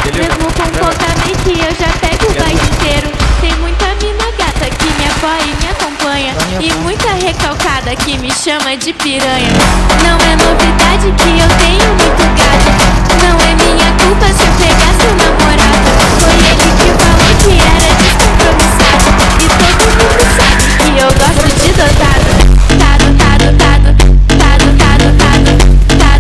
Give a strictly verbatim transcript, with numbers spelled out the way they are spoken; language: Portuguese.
Mesmo com pouca make eu já pego o baile inteiro. Tem muita mina gata que me apoia e me acompanha, e muita recalcada que me chama de piranha. Não é novidade que eu tenho muito gato.